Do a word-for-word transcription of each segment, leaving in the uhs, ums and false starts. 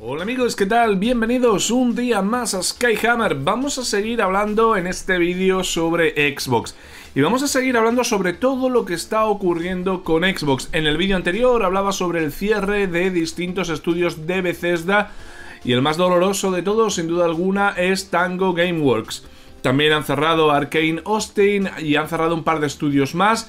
Hola amigos, ¿qué tal? Bienvenidos un día más a Skyhammer. Vamos a seguir hablando en este vídeo sobre Xbox. Y vamos a seguir hablando sobre todo lo que está ocurriendo con Xbox. En el vídeo anterior hablaba sobre el cierre de distintos estudios de Bethesda. Y el más doloroso de todos, sin duda alguna, es Tango Gameworks. También han cerrado Arkane Austin y han cerrado un par de estudios más.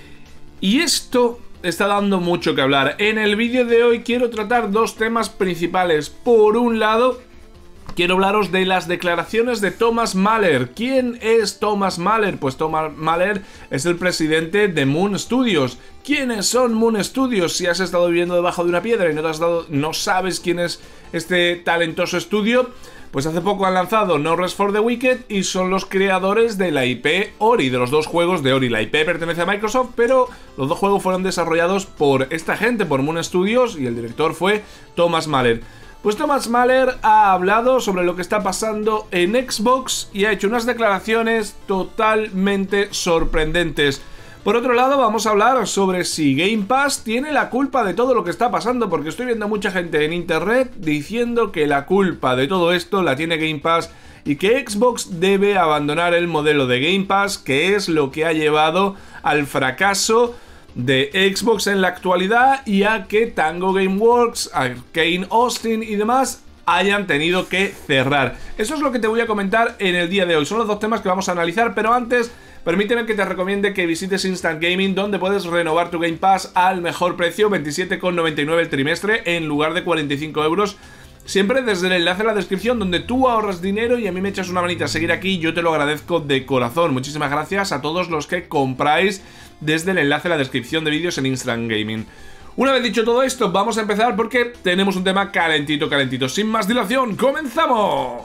Y esto está dando mucho que hablar. En el vídeo de hoy quiero tratar dos temas principales. Por un lado, quiero hablaros de las declaraciones de Thomas Mahler. ¿Quién es Thomas Mahler? Pues Thomas Mahler es el presidente de Moon Studios. ¿Quiénes son Moon Studios? Si has estado viviendo debajo de una piedra y no, te has dado, no sabes quién es este talentoso estudio, pues hace poco han lanzado No Rest for the Wicked y son los creadores de la I P Ori, de los dos juegos de Ori. La I P pertenece a Microsoft, pero los dos juegos fueron desarrollados por esta gente, por Moon Studios, y el director fue Thomas Mahler. Pues Thomas Mahler ha hablado sobre lo que está pasando en Xbox y ha hecho unas declaraciones totalmente sorprendentes. Por otro lado, vamos a hablar sobre si Game Pass tiene la culpa de todo lo que está pasando, porque estoy viendo mucha gente en internet diciendo que la culpa de todo esto la tiene Game Pass y que Xbox debe abandonar el modelo de Game Pass, que es lo que ha llevado al fracaso de Xbox en la actualidad y a que Tango Gameworks, Arkane Austin y demás hayan tenido que cerrar. Eso es lo que te voy a comentar en el día de hoy. Son los dos temas que vamos a analizar, pero antes permíteme que te recomiende que visites Instant Gaming, donde puedes renovar tu Game Pass al mejor precio, veintisiete con noventa y nueve el trimestre, en lugar de cuarenta y cinco euros. Siempre desde el enlace en la descripción, donde tú ahorras dinero y a mí me echas una manita a seguir aquí. Yo te lo agradezco de corazón. Muchísimas gracias a todos los que compráis desde el enlace en la descripción de vídeos en Instant Gaming. Una vez dicho todo esto, vamos a empezar porque tenemos un tema calentito, calentito. Sin más dilación, ¡comenzamos!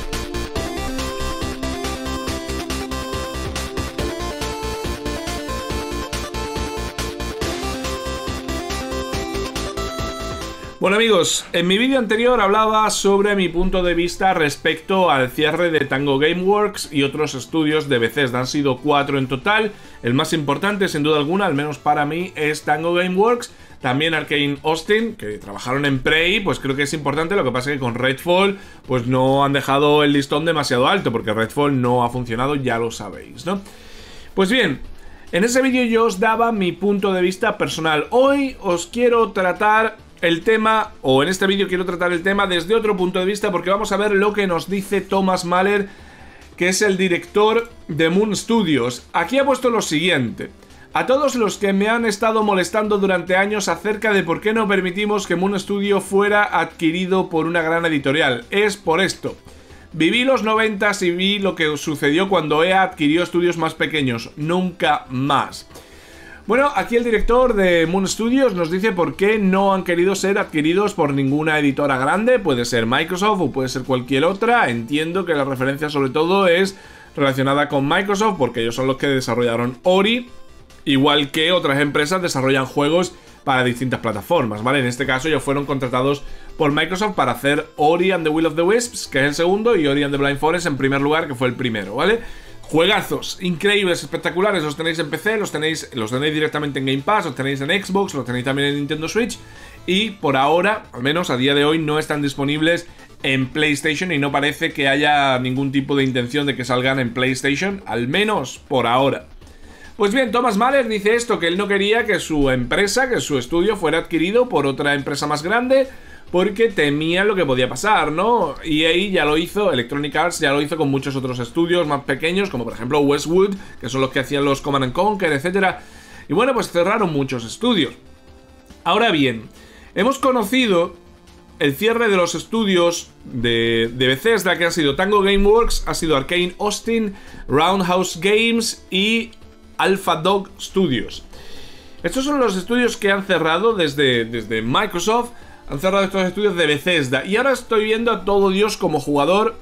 Bueno amigos, en mi vídeo anterior hablaba sobre mi punto de vista respecto al cierre de Tango Gameworks y otros estudios de Bethesda. Han sido cuatro en total. El más importante, sin duda alguna, al menos para mí, es Tango Gameworks. También Arkane Austin, que trabajaron en Prey, pues creo que es importante. Lo que pasa es que con Redfall pues no han dejado el listón demasiado alto, porque Redfall no ha funcionado, ya lo sabéis, ¿no? Pues bien, en ese vídeo yo os daba mi punto de vista personal. Hoy os quiero tratar el tema, o en este vídeo quiero tratar el tema desde otro punto de vista, porque vamos a ver lo que nos dice Thomas Mahler, que es el director de Moon Studios. Aquí ha puesto lo siguiente: a todos los que me han estado molestando durante años acerca de por qué no permitimos que Moon Studio fuera adquirido por una gran editorial, es por esto. Viví los noventas y vi lo que sucedió cuando E A adquirió estudios más pequeños. Nunca más. Bueno, aquí el director de Moon Studios nos dice por qué no han querido ser adquiridos por ninguna editora grande. Puede ser Microsoft o puede ser cualquier otra. Entiendo que la referencia sobre todo es relacionada con Microsoft, porque ellos son los que desarrollaron Ori, igual que otras empresas desarrollan juegos para distintas plataformas, ¿vale? En este caso ellos fueron contratados por Microsoft para hacer Ori and the Will of the Wisps, que es el segundo, y Ori and the Blind Forest en primer lugar, que fue el primero, ¿vale? Juegazos increíbles, espectaculares, los tenéis en P C, los tenéis, los tenéis directamente en Game Pass, los tenéis en Xbox, los tenéis también en Nintendo Switch, y por ahora, al menos a día de hoy, no están disponibles en PlayStation y no parece que haya ningún tipo de intención de que salgan en PlayStation, al menos por ahora. Pues bien, Thomas Mahler dice esto, que él no quería que su empresa, que su estudio fuera adquirido por otra empresa más grande, porque temía lo que podía pasar, ¿no? E A ya lo hizo, Electronic Arts ya lo hizo con muchos otros estudios más pequeños, como por ejemplo Westwood, que son los que hacían los Command and Conquer, etcétera. Y bueno, pues cerraron muchos estudios. Ahora bien, hemos conocido el cierre de los estudios de, de Bethesda, que ha sido Tango Gameworks, ha sido Arkane Austin, Roundhouse Games y Alpha Dog Studios. Estos son los estudios que han cerrado desde, desde Microsoft. Han cerrado estos estudios de Bethesda. Y ahora estoy viendo a todo Dios como jugador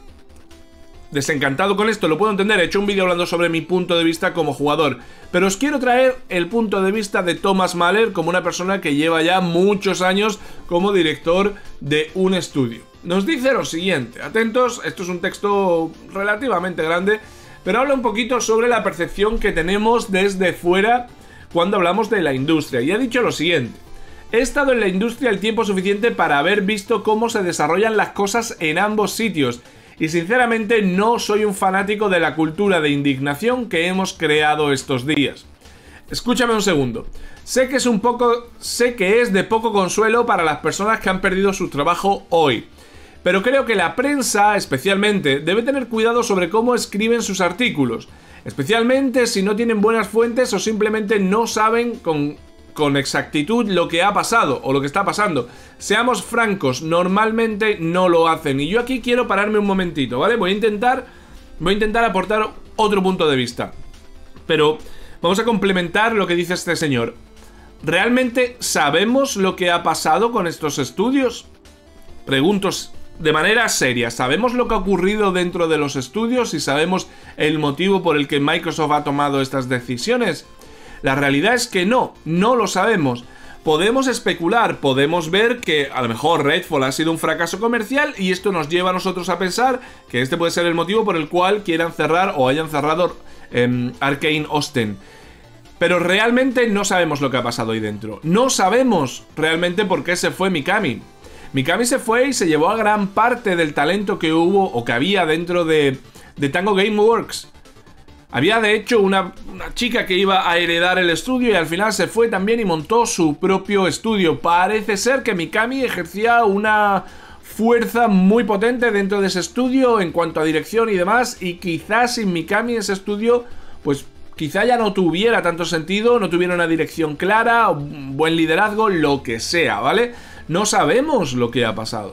desencantado con esto. Lo puedo entender. He hecho un vídeo hablando sobre mi punto de vista como jugador. Pero os quiero traer el punto de vista de Thomas Mahler como una persona que lleva ya muchos años como director de un estudio. Nos dice lo siguiente. Atentos, esto es un texto relativamente grande, pero habla un poquito sobre la percepción que tenemos desde fuera cuando hablamos de la industria. Y ha dicho lo siguiente: He estado en la industria el tiempo suficiente para haber visto cómo se desarrollan las cosas en ambos sitios, y sinceramente no soy un fanático de la cultura de indignación que hemos creado estos días. Escúchame un segundo. Sé que es un poco, sé que es de poco consuelo para las personas que han perdido su trabajo hoy, pero creo que la prensa, especialmente, debe tener cuidado sobre cómo escriben sus artículos, especialmente si no tienen buenas fuentes o simplemente no saben con, con exactitud lo que ha pasado o lo que está pasando. Seamos francos, normalmente no lo hacen. Y yo aquí quiero pararme un momentito, ¿vale? Voy a intentar, voy a intentar aportar otro punto de vista. Pero vamos a complementar lo que dice este señor. ¿Realmente sabemos lo que ha pasado con estos estudios? Pregunto de manera seria, ¿sabemos lo que ha ocurrido dentro de los estudios y sabemos el motivo por el que Microsoft ha tomado estas decisiones? La realidad es que no, no lo sabemos. Podemos especular, podemos ver que a lo mejor Redfall ha sido un fracaso comercial y esto nos lleva a nosotros a pensar que este puede ser el motivo por el cual quieran cerrar o hayan cerrado eh, Arcane Austin. Pero realmente no sabemos lo que ha pasado ahí dentro. No sabemos realmente por qué se fue Mikami. Mikami se fue y se llevó a gran parte del talento que hubo o que había dentro de, de Tango Gameworks. Había de hecho una, una chica que iba a heredar el estudio y al final se fue también y montó su propio estudio. Parece ser que Mikami ejercía una fuerza muy potente dentro de ese estudio en cuanto a dirección y demás, y quizás sin Mikami ese estudio pues quizá ya no tuviera tanto sentido, no tuviera una dirección clara, un buen liderazgo, lo que sea, ¿vale? No sabemos lo que ha pasado.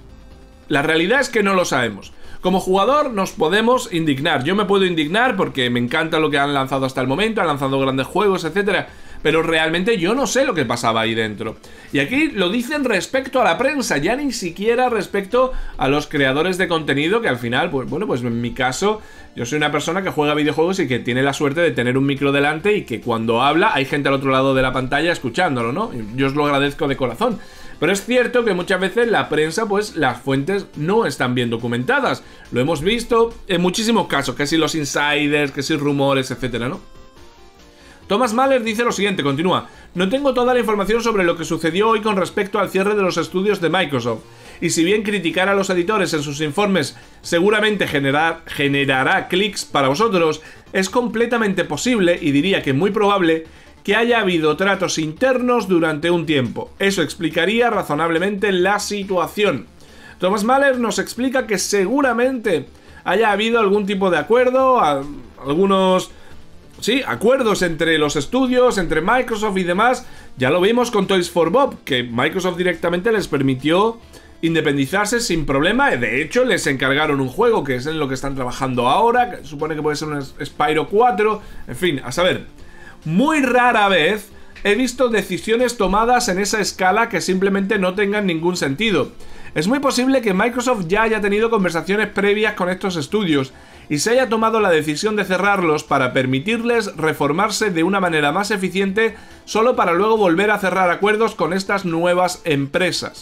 La realidad es que no lo sabemos. Como jugador nos podemos indignar. Yo me puedo indignar porque me encanta lo que han lanzado hasta el momento, han lanzado grandes juegos, etcétera. Pero realmente yo no sé lo que pasaba ahí dentro. Y aquí lo dicen respecto a la prensa, ya ni siquiera respecto a los creadores de contenido, que al final, pues bueno, pues en mi caso, yo soy una persona que juega videojuegos y que tiene la suerte de tener un micro delante y que cuando habla hay gente al otro lado de la pantalla escuchándolo, ¿no? Yo os lo agradezco de corazón. Pero es cierto que muchas veces la prensa, pues las fuentes no están bien documentadas. Lo hemos visto en muchísimos casos, que si los insiders, que si rumores, etcétera, ¿no? Thomas Mahler dice lo siguiente, continúa. No tengo toda la información sobre lo que sucedió hoy con respecto al cierre de los estudios de Microsoft. Y si bien criticar a los editores en sus informes seguramente generar, generará clics para vosotros, es completamente posible, y diría que muy probable, que haya habido tratos internos durante un tiempo. Eso explicaría razonablemente la situación. Thomas Mahler nos explica que seguramente haya habido algún tipo de acuerdo, a, algunos... Sí, acuerdos entre los estudios, entre Microsoft y demás. Ya lo vimos con Toys for Bob, que Microsoft directamente les permitió independizarse sin problema. De hecho, les encargaron un juego, que es en lo que están trabajando ahora, que supone que puede ser un Spyro cuatro. En fin, a saber. Muy rara vez he visto decisiones tomadas en esa escala que simplemente no tengan ningún sentido. Es muy posible que Microsoft ya haya tenido conversaciones previas con estos estudios y se haya tomado la decisión de cerrarlos para permitirles reformarse de una manera más eficiente, solo para luego volver a cerrar acuerdos con estas nuevas empresas.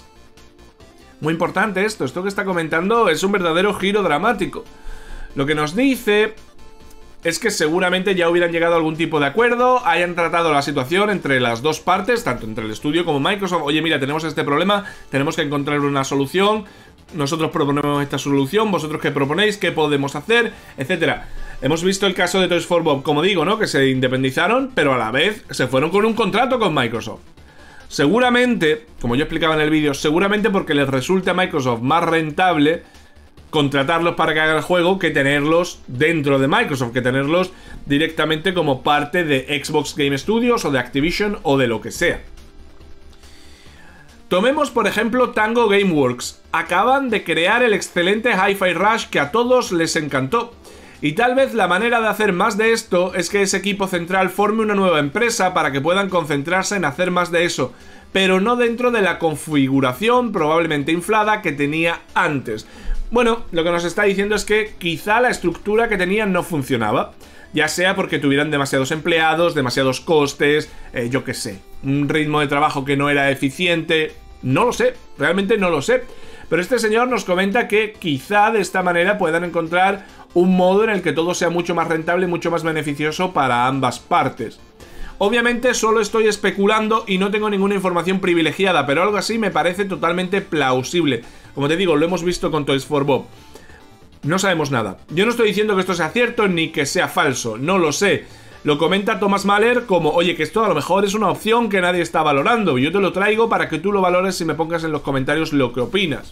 Muy importante esto, esto que está comentando es un verdadero giro dramático. Lo que nos dice es que seguramente ya hubieran llegado a algún tipo de acuerdo, hayan tratado la situación entre las dos partes, tanto entre el estudio como Microsoft. Oye, mira, tenemos este problema, tenemos que encontrar una solución, nosotros proponemos esta solución, vosotros qué proponéis, qué podemos hacer, etcétera. Hemos visto el caso de Toys for Bob, como digo, ¿no? Que se independizaron, pero a la vez se fueron con un contrato con Microsoft. Seguramente, como yo explicaba en el vídeo, seguramente porque les resulta a Microsoft más rentable contratarlos para que hagan el juego que tenerlos dentro de Microsoft, que tenerlos directamente como parte de Xbox Game Studios o de Activision o de lo que sea. Tomemos por ejemplo Tango Gameworks. Acaban de crear el excelente Hi-Fi Rush que a todos les encantó. Y tal vez la manera de hacer más de esto es que ese equipo central forme una nueva empresa para que puedan concentrarse en hacer más de eso, pero no dentro de la configuración probablemente inflada que tenía antes. Bueno, lo que nos está diciendo es que quizá la estructura que tenían no funcionaba, ya sea porque tuvieran demasiados empleados, demasiados costes, eh, yo qué sé, un ritmo de trabajo que no era eficiente, no lo sé, realmente no lo sé. Pero este señor nos comenta que quizá de esta manera puedan encontrar un modo en el que todo sea mucho más rentable y mucho más beneficioso para ambas partes. Obviamente solo estoy especulando y no tengo ninguna información privilegiada, pero algo así me parece totalmente plausible. Como te digo, lo hemos visto con Toys for Bob. No sabemos nada. Yo no estoy diciendo que esto sea cierto ni que sea falso, no lo sé. Lo comenta Thomas Mahler como, oye, que esto a lo mejor es una opción que nadie está valorando. Yo te lo traigo para que tú lo valores y me pongas en los comentarios lo que opinas.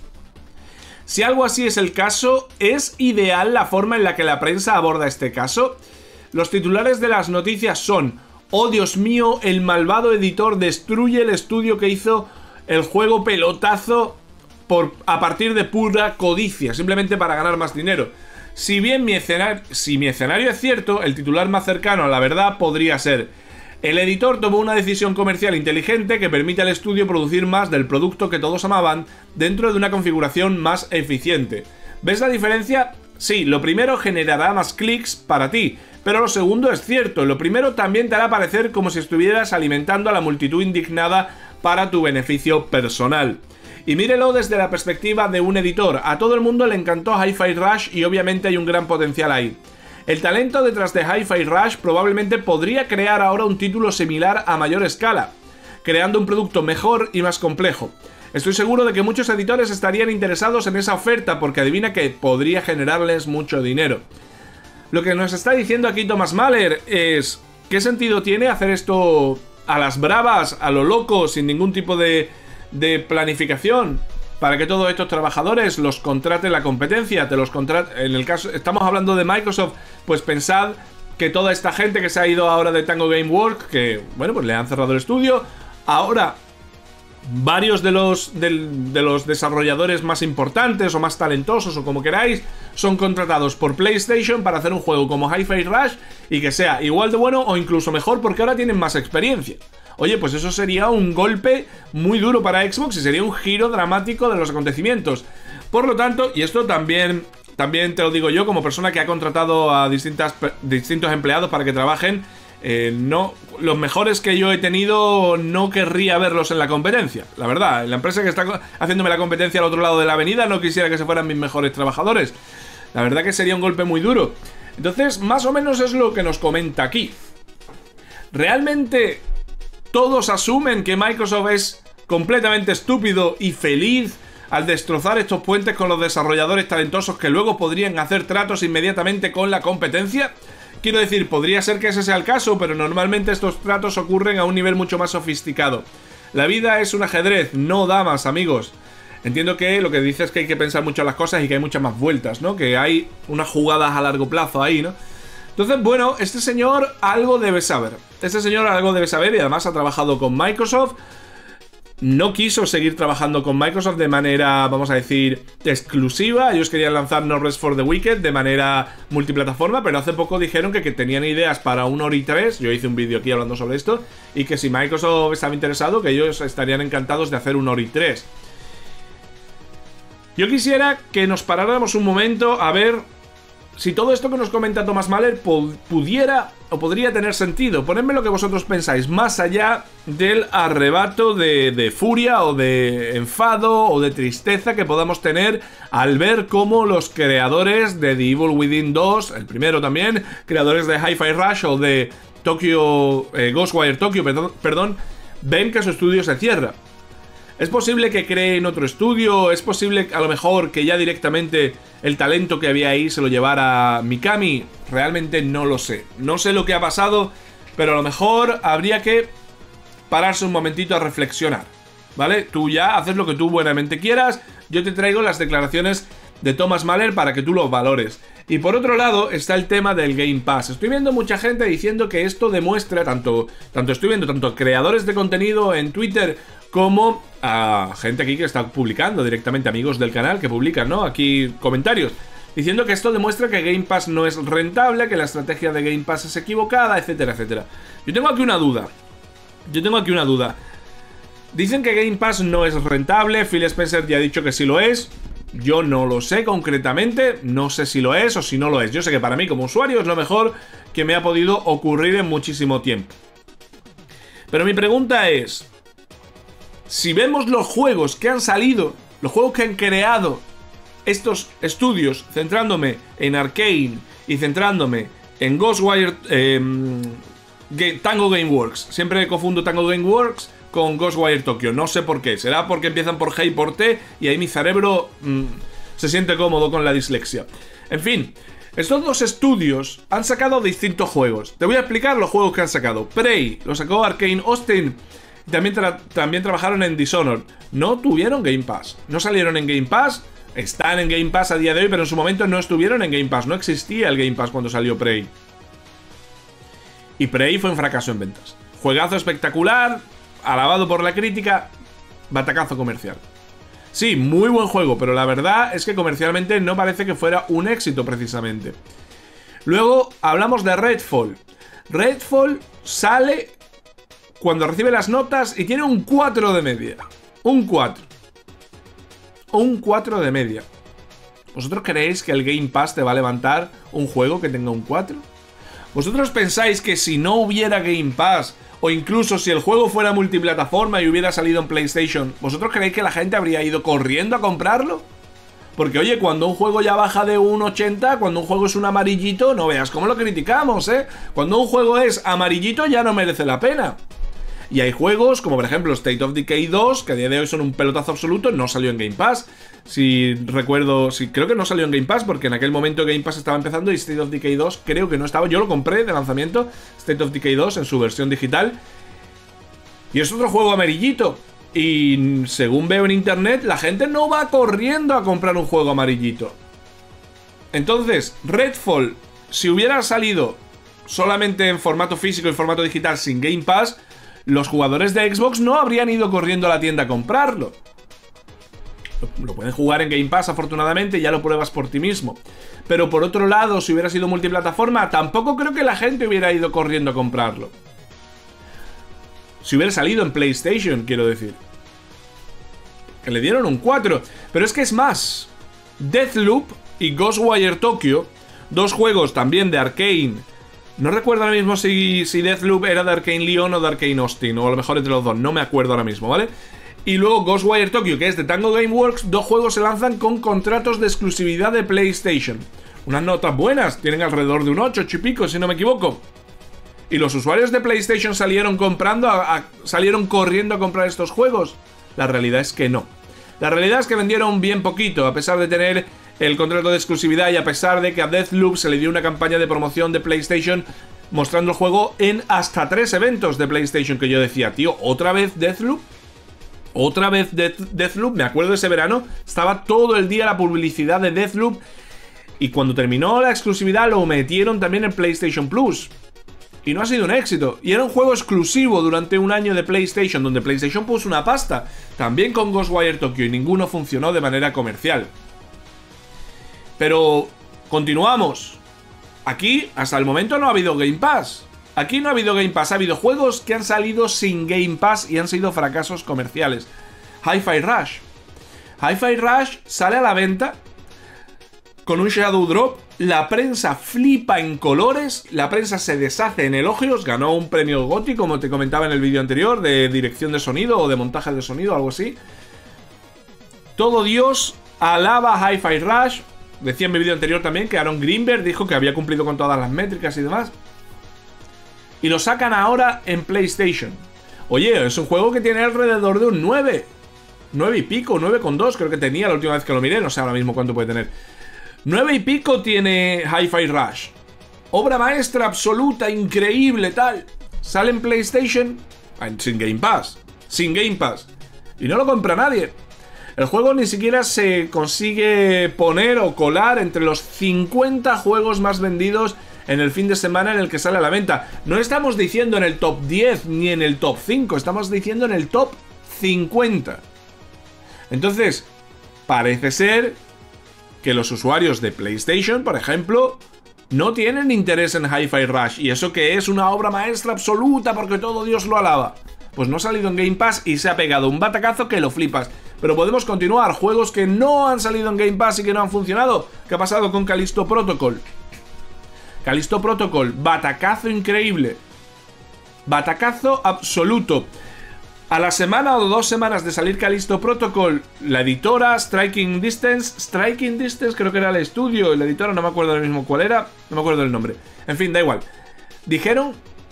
Si algo así es el caso, ¿es ideal la forma en la que la prensa aborda este caso? Los titulares de las noticias son: oh Dios mío, el malvado editor destruye el estudio que hizo el juego pelotazo por, a partir de pura codicia, simplemente para ganar más dinero. Si bien mi escenario, si mi escenario es cierto, el titular más cercano a la verdad podría ser: el editor tomó una decisión comercial inteligente que permite al estudio producir más del producto que todos amaban dentro de una configuración más eficiente. ¿Ves la diferencia? Sí, lo primero generará más clics para ti, pero lo segundo es cierto. Lo primero también te hará parecer como si estuvieras alimentando a la multitud indignada para tu beneficio personal. Y mírelo desde la perspectiva de un editor. A todo el mundo le encantó Hi-Fi Rush y obviamente hay un gran potencial ahí. El talento detrás de Hi-Fi Rush probablemente podría crear ahora un título similar a mayor escala, creando un producto mejor y más complejo. Estoy seguro de que muchos editores estarían interesados en esa oferta porque adivina que podría generarles mucho dinero. Lo que nos está diciendo aquí Thomas Mahler es: ¿qué sentido tiene hacer esto a las bravas, a lo loco, sin ningún tipo de... de planificación, para que todos estos trabajadores los contrate la competencia? Te los contrate, en el caso, estamos hablando de Microsoft, pues pensad que toda esta gente que se ha ido ahora de Tango Gameworks, que bueno, pues le han cerrado el estudio, ahora varios de los, de, de los desarrolladores más importantes o más talentosos o como queráis, son contratados por PlayStation para hacer un juego como Hi-Fi Rush y que sea igual de bueno o incluso mejor porque ahora tienen más experiencia. Oye, pues eso sería un golpe muy duro para Xbox y sería un giro dramático de los acontecimientos. Por lo tanto, y esto también, también te lo digo yo como persona que ha contratado a distintas, distintos empleados para que trabajen, eh, no, los mejores que yo he tenido no querría verlos en la competencia. La verdad, la empresa que está haciéndome la competencia al otro lado de la avenida no quisiera que se fueran mis mejores trabajadores. La verdad que sería un golpe muy duro. Entonces, más o menos es lo que nos comenta aquí. ¿Realmente todos asumen que Microsoft es completamente estúpido y feliz al destrozar estos puentes con los desarrolladores talentosos que luego podrían hacer tratos inmediatamente con la competencia? Quiero decir, podría ser que ese sea el caso, pero normalmente estos tratos ocurren a un nivel mucho más sofisticado. La vida es un ajedrez, no damas, amigos. Entiendo que lo que dices es que hay que pensar mucho en las cosas y que hay muchas más vueltas, ¿no? Que hay unas jugadas a largo plazo ahí, ¿no? Entonces, bueno, este señor algo debe saber. Este señor algo debe saber y además ha trabajado con Microsoft. No quiso seguir trabajando con Microsoft de manera, vamos a decir, exclusiva. Ellos querían lanzar No Rest for the Wicked de manera multiplataforma, pero hace poco dijeron que, que tenían ideas para un Ori tres. Yo hice un vídeo aquí hablando sobre esto. Y que si Microsoft estaba interesado, que ellos estarían encantados de hacer un Ori tres. Yo quisiera que nos paráramos un momento a ver si todo esto que nos comenta Thomas Mahler pudiera o podría tener sentido. Ponedme lo que vosotros pensáis, más allá del arrebato de, de furia o de enfado o de tristeza que podamos tener al ver cómo los creadores de The Evil Within dos, el primero también, creadores de Hi-Fi Rush o de Tokyo, eh, Ghostwire Tokyo, perdón, perdón, ven que su estudio se cierra. ¿Es posible que creen otro estudio? ¿Es posible a lo mejor que ya directamente el talento que había ahí se lo llevara Mikami? Realmente no lo sé. No sé lo que ha pasado, pero a lo mejor habría que pararse un momentito a reflexionar, ¿vale? Tú ya haces lo que tú buenamente quieras. Yo te traigo las declaraciones de Thomas Mahler para que tú los valores. Y por otro lado está el tema del Game Pass. Estoy viendo mucha gente diciendo que esto demuestra, tanto, tanto estoy viendo tanto creadores de contenido en Twitter como a gente aquí que está publicando directamente, amigos del canal que publican, ¿no? Aquí comentarios, diciendo que esto demuestra que Game Pass no es rentable, que la estrategia de Game Pass es equivocada, etcétera, etcétera. Yo tengo aquí una duda. Yo tengo aquí una duda. Dicen que Game Pass no es rentable, Phil Spencer ya ha dicho que sí lo es. Yo no lo sé concretamente, no sé si lo es o si no lo es. Yo sé que para mí como usuario es lo mejor que me ha podido ocurrir en muchísimo tiempo. Pero mi pregunta es, si vemos los juegos que han salido, los juegos que han creado estos estudios, centrándome en Arcane y centrándome en Ghostwire, eh, Game, Tango Gameworks. Siempre confundo Tango Gameworks con Ghostwire Tokyo. No sé por qué. Será porque empiezan por G y por T y ahí mi cerebro mmm, se siente cómodo con la dislexia. En fin, estos dos estudios han sacado distintos juegos. Te voy a explicar los juegos que han sacado. Prey lo sacó Arkane Austin. También, tra también trabajaron en Dishonored. No tuvieron Game Pass. No salieron en Game Pass. Están en Game Pass a día de hoy, pero en su momento no estuvieron en Game Pass. No existía el Game Pass cuando salió Prey. Y Prey fue un fracaso en ventas. Juegazo espectacular, alabado por la crítica, batacazo comercial. Sí, muy buen juego, pero la verdad es que comercialmente no parece que fuera un éxito precisamente. Luego hablamos de Redfall. Redfall sale cuando recibe las notas y tiene un cuatro de media. Un cuatro. Un cuatro de media. ¿Vosotros creéis que el Game Pass te va a levantar un juego que tenga un cuatro? ¿Vosotros pensáis que si no hubiera Game Pass, o incluso si el juego fuera multiplataforma y hubiera salido en PlayStation, ¿vosotros creéis que la gente habría ido corriendo a comprarlo? Porque oye, cuando un juego ya baja de un ochenta, cuando un juego es un amarillito, no veas cómo lo criticamos, ¿eh? Cuando un juego es amarillito ya no merece la pena. Y hay juegos como por ejemplo State of Decay dos, que a día de hoy son un pelotazo absoluto, no salió en Game Pass. Si recuerdo, si, creo que no salió en Game Pass porque en aquel momento Game Pass estaba empezando y State of Decay dos creo que no estaba. Yo lo compré de lanzamiento, State of Decay dos en su versión digital. Y es otro juego amarillito. Y según veo en internet, la gente no va corriendo a comprar un juego amarillito. Entonces, Redfall, si hubiera salido solamente en formato físico y formato digital sin Game Pass, los jugadores de Xbox no habrían ido corriendo a la tienda a comprarlo. Lo, lo pueden jugar en Game Pass, afortunadamente, ya lo pruebas por ti mismo. Pero por otro lado, si hubiera sido multiplataforma, tampoco creo que la gente hubiera ido corriendo a comprarlo. Si hubiera salido en PlayStation, quiero decir. Que le dieron un cuatro. Pero es que es más. Deathloop y Ghostwire Tokyo, dos juegos también de Arkane. No recuerdo ahora mismo si, si Deathloop era de Arkane Lyon o de Arkane Austin, o a lo mejor entre los dos, no me acuerdo ahora mismo, ¿vale? Y luego Ghostwire Tokyo, que es de Tango Gameworks, dos juegos se lanzan con contratos de exclusividad de PlayStation. Unas notas buenas, tienen alrededor de un ocho, ocho y pico, si no me equivoco. ¿Y los usuarios de PlayStation salieron comprando, a, a, salieron corriendo a comprar estos juegos? La realidad es que no. La realidad es que vendieron bien poquito, a pesar de tener el contrato de exclusividad y a pesar de que a Deathloop se le dio una campaña de promoción de PlayStation mostrando el juego en hasta tres eventos de PlayStation, que yo decía, tío, ¿otra vez Deathloop? ¿Otra vez Death, Deathloop? Me acuerdo de ese verano, estaba todo el día la publicidad de Deathloop y cuando terminó la exclusividad lo metieron también en PlayStation Plus. Y no ha sido un éxito. Y era un juego exclusivo durante un año de PlayStation, donde PlayStation puso una pasta, también con Ghostwire Tokyo, y ninguno funcionó de manera comercial. Pero continuamos. Aquí, hasta el momento, no ha habido Game Pass. Aquí no ha habido Game Pass, ha habido juegos que han salido sin Game Pass y han sido fracasos comerciales. Hi-Fi Rush. Hi-Fi Rush sale a la venta con un Shadow Drop. La prensa flipa en colores, la prensa se deshace en elogios, ganó un premio GOTY, como te comentaba en el vídeo anterior, de dirección de sonido o de montaje de sonido, algo así. Todo Dios alaba Hi-Fi Rush. Decía en mi vídeo anterior también que Aaron Greenberg dijo que había cumplido con todas las métricas y demás. Y lo sacan ahora en PlayStation. Oye, es un juego que tiene alrededor de un nueve. nueve y pico, nueve coma dos creo que tenía la última vez que lo miré, no sé ahora mismo cuánto puede tener. nueve y pico tiene Hi-Fi Rush. Obra maestra absoluta, increíble, tal. Sale en PlayStation sin Game Pass. Sin Game Pass. Y no lo compra nadie. El juego ni siquiera se consigue poner o colar entre los cincuenta juegos más vendidos en el fin de semana en el que sale a la venta. No estamos diciendo en el top diez ni en el top cinco, estamos diciendo en el top cincuenta. Entonces, parece ser que los usuarios de PlayStation, por ejemplo, no tienen interés en Hi-Fi Rush. Y eso que es una obra maestra absoluta porque todo Dios lo alaba. Pues no ha salido en Game Pass y se ha pegado un batacazo que lo flipas. Pero podemos continuar. Juegos que no han salido en Game Pass y que no han funcionado. ¿Qué ha pasado con Callisto Protocol? Callisto Protocol, batacazo increíble. Batacazo absoluto. A la semana o dos semanas de salir Callisto Protocol, la editora Striking Distance, Striking Distance creo que era el estudio, la editora no me acuerdo ahora mismo cuál era, no me acuerdo del nombre. En fin, da igual. Dijeron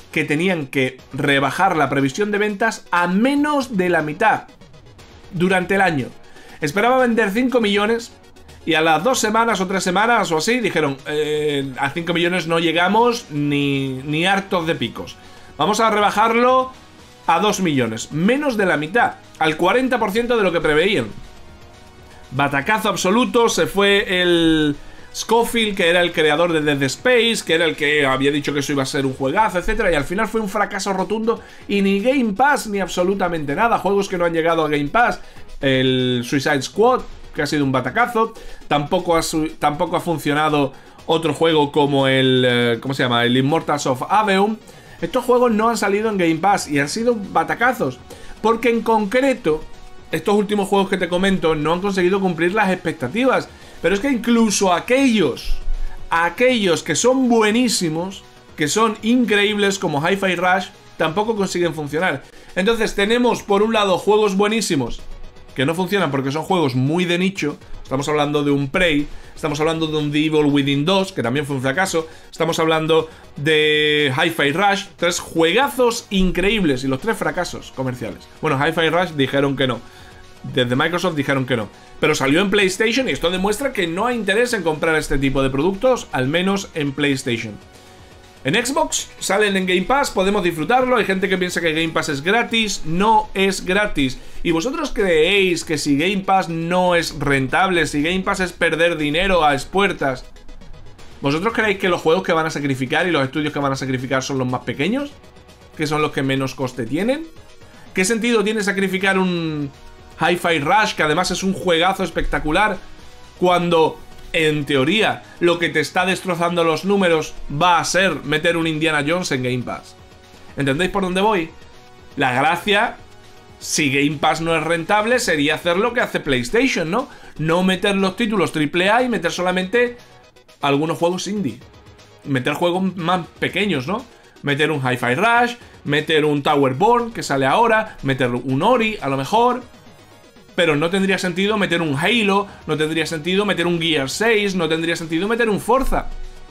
que tenían que rebajar la previsión de ventas a menos de la mitad durante el año. Esperaba vender cinco millones y a las dos semanas o tres semanas o así dijeron, eh, a cinco millones no llegamos ni, ni hartos de picos. Vamos a rebajarlo a dos millones, menos de la mitad, al cuarenta por ciento de lo que preveían. Batacazo absoluto, se fue el Scofield, que era el creador de Dead Space, que era el que había dicho que eso iba a ser un juegazo, etcétera, y al final fue un fracaso rotundo y ni Game Pass ni absolutamente nada. Juegos que no han llegado a Game Pass, el Suicide Squad, que ha sido un batacazo, tampoco ha, tampoco ha funcionado otro juego como el, eh, ¿cómo se llama? El Immortals of Aveum. Estos juegos no han salido en Game Pass y han sido batacazos, porque en concreto estos últimos juegos que te comento no han conseguido cumplir las expectativas. Pero es que incluso aquellos, aquellos que son buenísimos, que son increíbles como Hi-Fi Rush, tampoco consiguen funcionar. Entonces tenemos por un lado juegos buenísimos que no funcionan porque son juegos muy de nicho. Estamos hablando de un Prey, estamos hablando de un The Evil Within dos, que también fue un fracaso. Estamos hablando de Hi-Fi Rush, tres juegazos increíbles y los tres fracasos comerciales. Bueno, Hi-Fi Rush dijeron que no. Desde Microsoft dijeron que no. Pero salió en PlayStation y esto demuestra que no hay interés en comprar este tipo de productos, al menos en PlayStation. En Xbox salen en Game Pass, podemos disfrutarlo. Hay gente que piensa que Game Pass es gratis. No es gratis. ¿Y vosotros creéis que si Game Pass no es rentable, si Game Pass es perder dinero a expuertas, vosotros creéis que los juegos que van a sacrificar y los estudios que van a sacrificar son los más pequeños? ¿Que son los que menos coste tienen? ¿Qué sentido tiene sacrificar un Hi-Fi Rush, que además es un juegazo espectacular, cuando en teoría lo que te está destrozando los números va a ser meter un Indiana Jones en Game Pass? ¿Entendéis por dónde voy? La gracia, si Game Pass no es rentable, sería hacer lo que hace PlayStation, ¿no? No meter los títulos triple A y meter solamente algunos juegos indie. Meter juegos más pequeños, ¿no? Meter un Hi-Fi Rush, meter un Towerborn, que sale ahora, meter un Ori, a lo mejor. Pero no tendría sentido meter un Halo, no tendría sentido meter un Gear seis, no tendría sentido meter un Forza.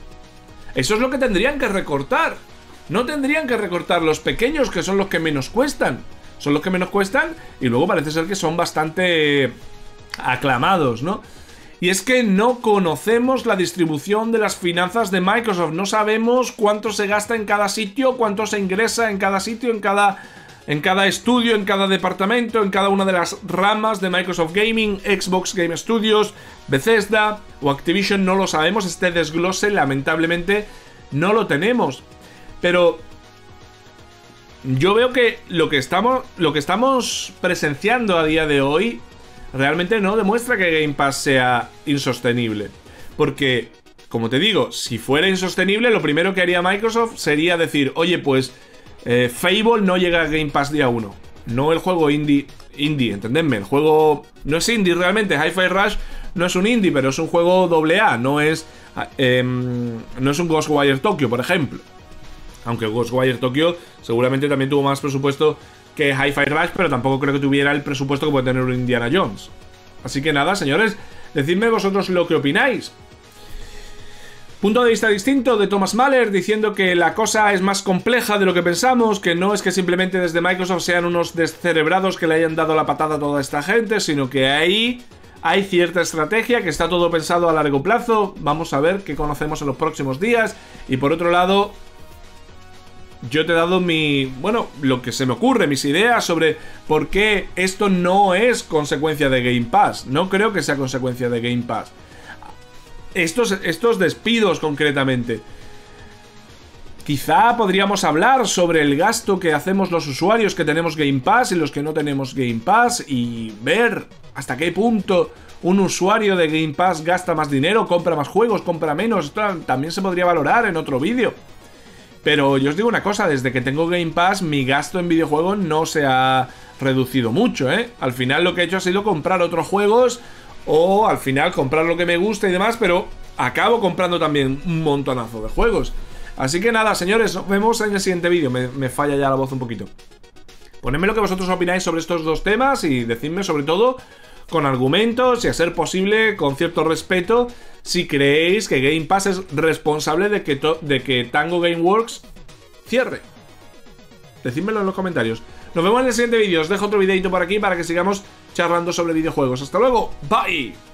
Eso es lo que tendrían que recortar. No tendrían que recortar los pequeños, que son los que menos cuestan. Son los que menos cuestan y luego parece ser que son bastante aclamados, ¿no? Y es que no conocemos la distribución de las finanzas de Microsoft. No sabemos cuánto se gasta en cada sitio, cuánto se ingresa en cada sitio, en cada... en cada estudio, en cada departamento, en cada una de las ramas de Microsoft Gaming, Xbox Game Studios, Bethesda o Activision. No lo sabemos, este desglose lamentablemente no lo tenemos. Pero yo veo que lo que estamos, lo que estamos presenciando a día de hoy realmente no demuestra que Game Pass sea insostenible. Porque, como te digo, si fuera insostenible, lo primero que haría Microsoft sería decir, oye, pues Eh, Fable no llega a Game Pass día uno. No el juego indie, indie, entendedme. El juego no es indie realmente. Hi-Fi Rush no es un indie, pero es un juego doble A. No es, eh, no es un Ghostwire Tokyo, por ejemplo. Aunque Ghostwire Tokyo seguramente también tuvo más presupuesto que Hi-Fi Rush, pero tampoco creo que tuviera el presupuesto que puede tener un Indiana Jones. Así que nada, señores, decidme vosotros lo que opináis. Punto de vista distinto de Thomas Mahler, diciendo que la cosa es más compleja de lo que pensamos, que no es que simplemente desde Microsoft sean unos descerebrados que le hayan dado la patada a toda esta gente, sino que ahí hay cierta estrategia, que está todo pensado a largo plazo. Vamos a ver qué conocemos en los próximos días. Y por otro lado, yo te he dado mi... bueno, lo que se me ocurre, mis ideas sobre por qué esto no es consecuencia de Game Pass. No creo que sea consecuencia de Game Pass. Estos, estos despidos concretamente. Quizá podríamos hablar sobre el gasto que hacemos los usuarios que tenemos Game Pass y los que no tenemos Game Pass, y ver hasta qué punto un usuario de Game Pass gasta más dinero, compra más juegos, compra menos. Esto también se podría valorar en otro vídeo. Pero yo os digo una cosa, desde que tengo Game Pass mi gasto en videojuegos no se ha reducido mucho, ¿eh? Al final lo que he hecho ha sido comprar otros juegos, o al final comprar lo que me gusta y demás, pero acabo comprando también un montonazo de juegos. Así que nada, señores, nos vemos en el siguiente vídeo. Me, me falla ya la voz un poquito. Ponedme lo que vosotros opináis sobre estos dos temas y decidme sobre todo con argumentos y, a ser posible, con cierto respeto, si creéis que Game Pass es responsable de que, de que Tango Gameworks cierre. Decídmelo en los comentarios. Nos vemos en el siguiente vídeo. Os dejo otro videito por aquí para que sigamos charlando sobre videojuegos. Hasta luego. Bye.